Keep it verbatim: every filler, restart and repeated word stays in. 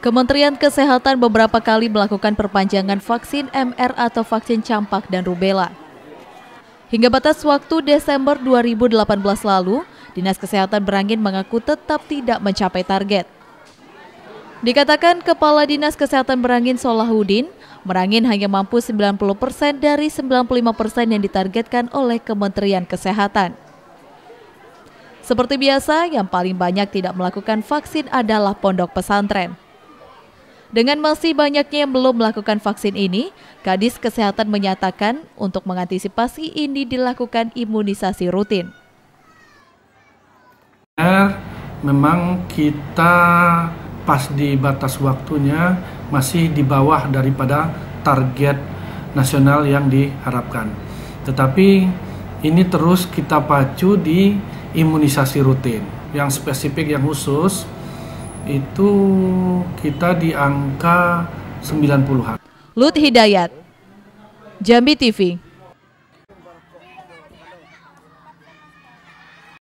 Kementerian Kesehatan beberapa kali melakukan perpanjangan vaksin M R atau vaksin campak dan rubella. Hingga batas waktu Desember dua ribu delapan belas lalu, Dinas Kesehatan Merangin mengaku tetap tidak mencapai target. Dikatakan Kepala Dinas Kesehatan Merangin Solahuddin, Merangin hanya mampu sembilan puluh persen dari sembilan puluh lima persen yang ditargetkan oleh Kementerian Kesehatan. Seperti biasa, yang paling banyak tidak melakukan vaksin adalah pondok pesantren. Dengan masih banyaknya yang belum melakukan vaksin ini, Kadis Kesehatan menyatakan untuk mengantisipasi ini dilakukan imunisasi rutin. Memang kita pas di batas waktunya masih di bawah daripada target nasional yang diharapkan. Tetapi ini terus kita pacu di imunisasi rutin. Yang spesifik, yang khusus, itu kita di angka sembilan puluhan. Lut Hidayat, Jambi T V.